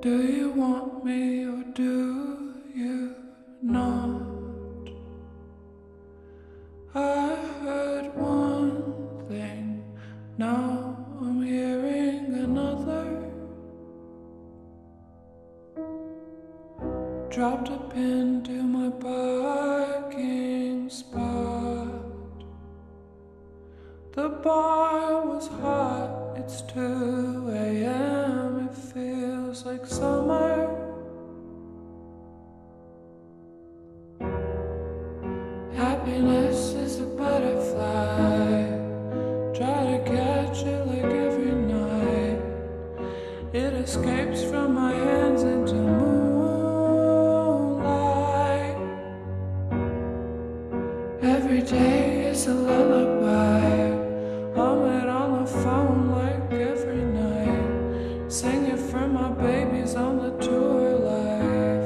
Do you want me or do you not? I heard one thing, now I'm hearing another. Dropped a pin to my parking spot. The bar was hot, it's 2 a.m. It feels like summer. Happiness is a butterfly. Try to catch it like every night. It escapes from my hands into moonlight. Every day is a lullaby. Hum it on the phone like every night. Sing it for my babies on the tour life.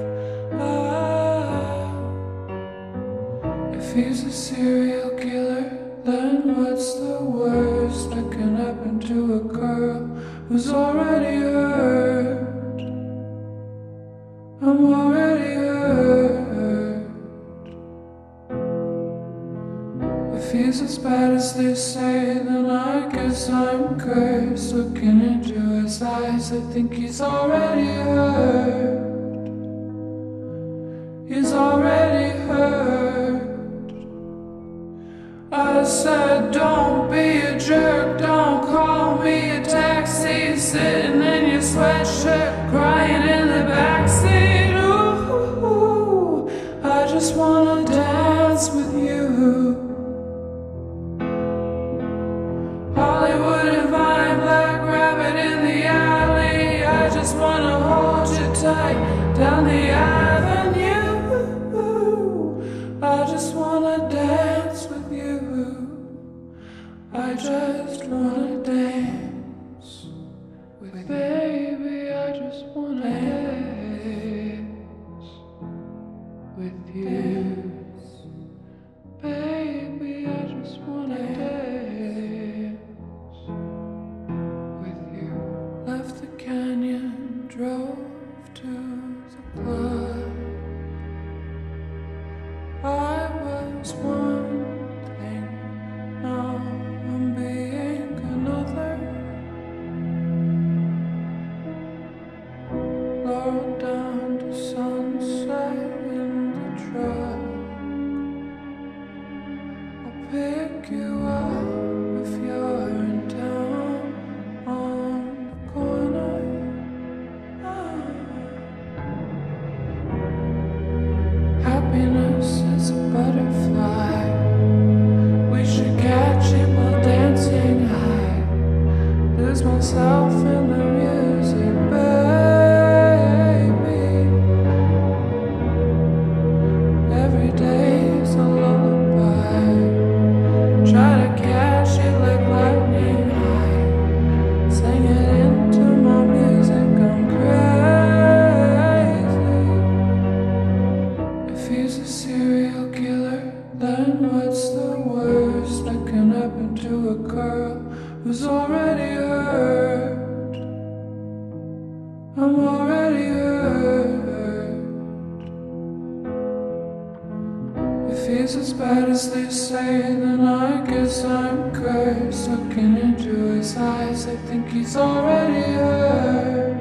If he's a serial killer, then what's the worst that can happen to a girl who's already hurt? I'm already hurt. If he's as bad as they say, then I guess I'm cursed. Looking into his eyes, I think he's already hurt. He's already hurt. I said, don't be a jerk, don't call me a taxi. Sitting in your sweatshirt, crying in the backseat. Ooh, I just wanna dance with you. Hollywood and Vine, Black Rabbit in the alley. I just wanna hold you tight down the avenue. I just wanna dance with you. I just wanna dance with you. Baby, I just wanna dance with you. Baby, I just wanna dance with you. Left the canyon, drove to the club. I was one thing, now I'm being another. Lowered down to sunset in the truck. I'll pick you up if you're in town on the corner. Happiness is a butterfly. We should catch it while dancing high. Lose myself in the music, baby. Every day is a lullaby. Try to catch it like lightning high. Sing it into my music, I'm crazy. If he's a serial killer, then what's the worst that can happen to a girl who's already hurt? I'm already hurt. If he's as bad as they say, then I guess I'm cursed. Looking into his eyes, I think he's already hurt.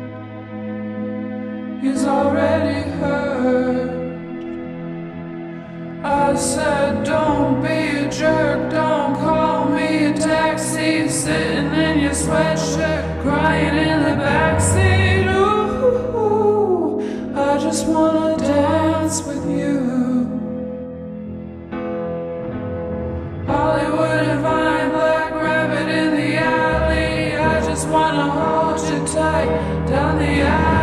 He's already hurt. I said, don't be a jerk, don't call me a taxi. Sitting in your sweatshirt, crying in the backseat. Ooh, I just wanna dance with you. Hollywood and Vine, Black Rabbit in the alley. I just wanna hold you tight down the alley.